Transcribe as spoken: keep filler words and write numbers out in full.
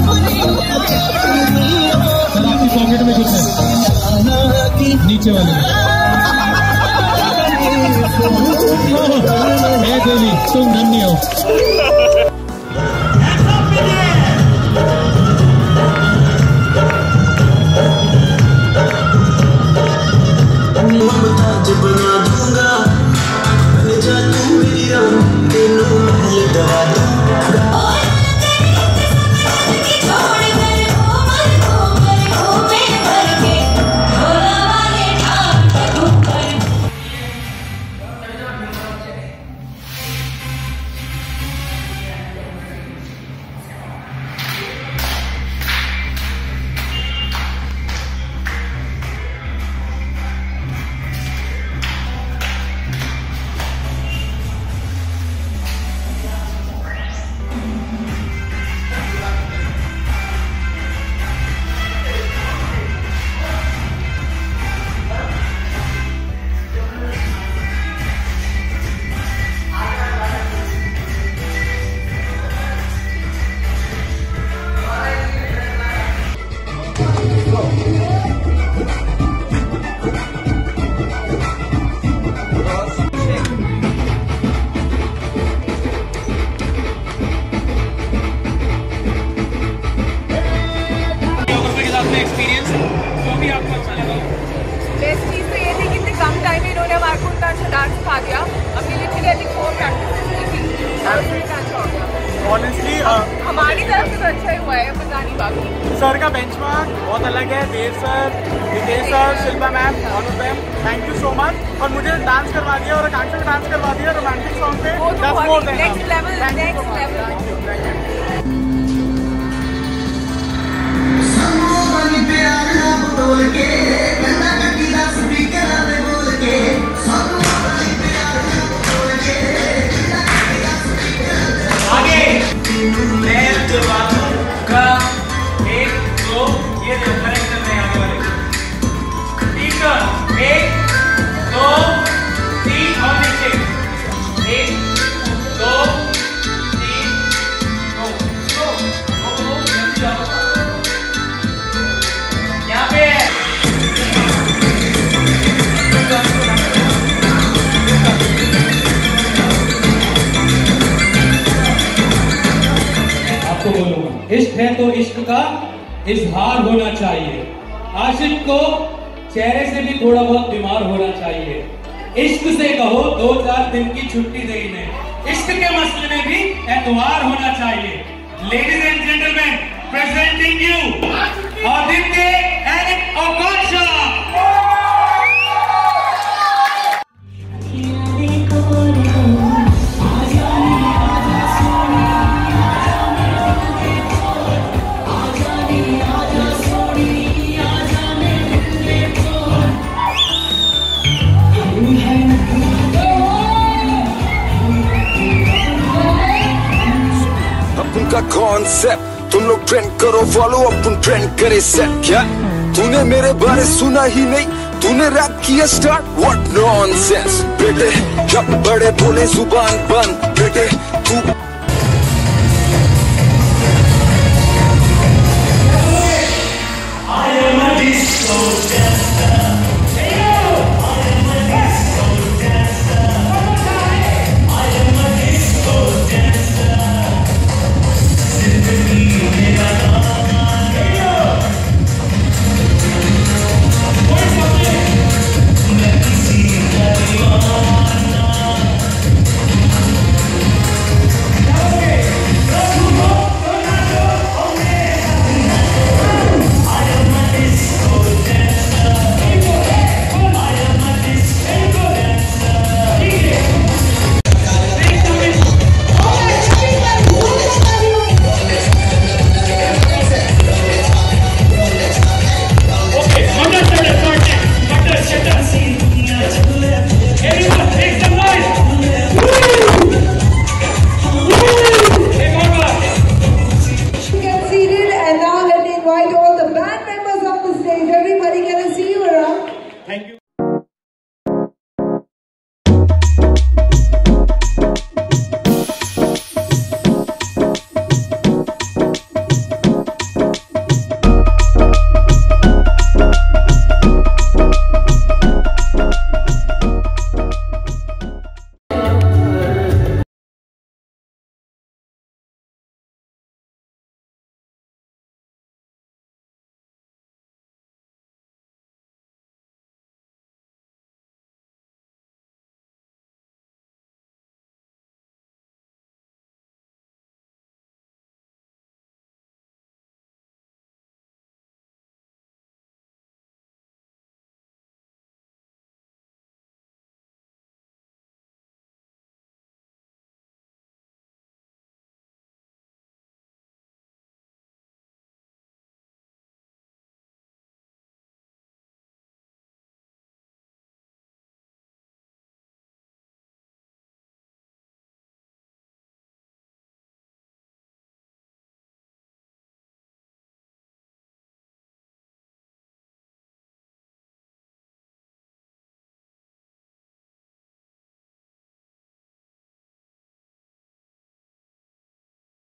आपकी पॉकेट में कुछ है नीचे वाले में। हे देवी तुम धन्य हो। एक्सपीरियंस जो भी आपको अच्छा लगा। बेस्ट चीज़ तो ये थी कि इतने कम टाइम में इन्होंने हमारे को उतना अच्छा डांस सिखा दिया। हमने literally I think four practice की थी। ऑनेस्टली हमारी तरफ से तो अच्छा ही हुआ है, पता नहीं बाकी। सर का बेंचमार्क बहुत अलग है। Dev sir, Videsh sir, Shilpa ma'am, all of them thank you so much. और मुझे डांस करवा दिया और आकांक्षा को डांस करवा दिया रोमांटिक सॉन्ग पे। That's more than next level, next level. आगे मैं जवाबों का एक दो ये देखो करेक्ट करने आने वाले ठीक है। एक दो तीन और नीचे एक दो तीन दो दो दो जल्दी जाओ यहाँ पे बोलूंगा इश्क है तो इश्क का इजहार होना चाहिए। आशिक को चेहरे से भी थोड़ा बहुत बीमार होना चाहिए। इश्क से कहो दो चार दिन की छुट्टी दे इन्हें। इश्क के मसले में भी एतवार होना चाहिए। Ladies and gentleman presenting you Aditya and Akanksha. का कॉन्सेप्ट तुम लोग ट्रेंड करो फॉलो अपन ट्रेंड करे सेट। क्या तूने मेरे बारे सुना ही नहीं? तूने रैप किया स्टार्ट? व्हाट नॉनसेंस बेटे। जब बड़े बोले जुबान बंद बेटे। तू